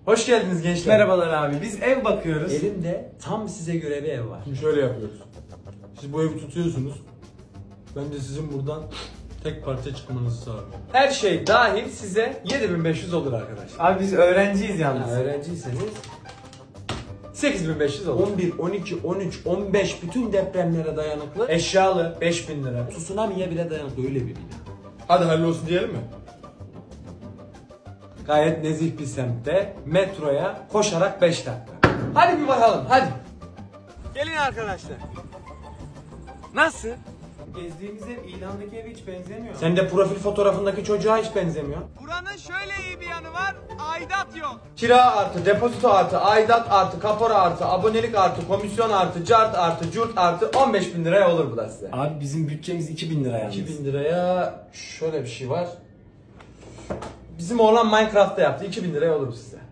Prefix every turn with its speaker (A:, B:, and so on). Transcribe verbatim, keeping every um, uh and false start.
A: Hoş geldiniz gençler.
B: Merhabalar abi, biz ev bakıyoruz.
A: Elimde tam size göre bir ev var.
C: Şimdi şöyle yapıyoruz. Siz bu evi tutuyorsunuz. Ben de sizin buradan tek parça çıkmanızı sağlıyorum.
A: Her şey dahil size yedi bin beş yüz olur arkadaşlar.
B: Abi biz öğrenciyiz yalnız.
A: Yani öğrenciyseniz sekiz bin beş yüz olur. on bir, on iki, on üç, on beş bütün depremlere dayanıklı. Eşyalı beş bin lira. Tsunami'ye bile dayanıklı öyle bir bina.
C: Hadi hallolsun diyelim mi?
A: Gayet nezih bir semtte metroya koşarak beş dakika. Hadi bir bakalım hadi. Gelin arkadaşlar. Nasıl?
B: Gezdiğimiz ev ilandaki eve hiç benzemiyor.
A: Sen de profil fotoğrafındaki çocuğa hiç benzemiyor.
D: Buranın şöyle iyi bir yanı var, aidat yok.
A: Kira artı, depozito artı, aidat artı, kapora artı, abonelik artı, komisyon artı, cart artı, curt artı on beş bin liraya olur bu da size.
B: Abi bizim bütçemiz iki bin lira yalnız.
A: iki bin liraya şöyle bir şey var. Bizim oğlan Minecraft'ta yaptı. iki bin liraya olur size.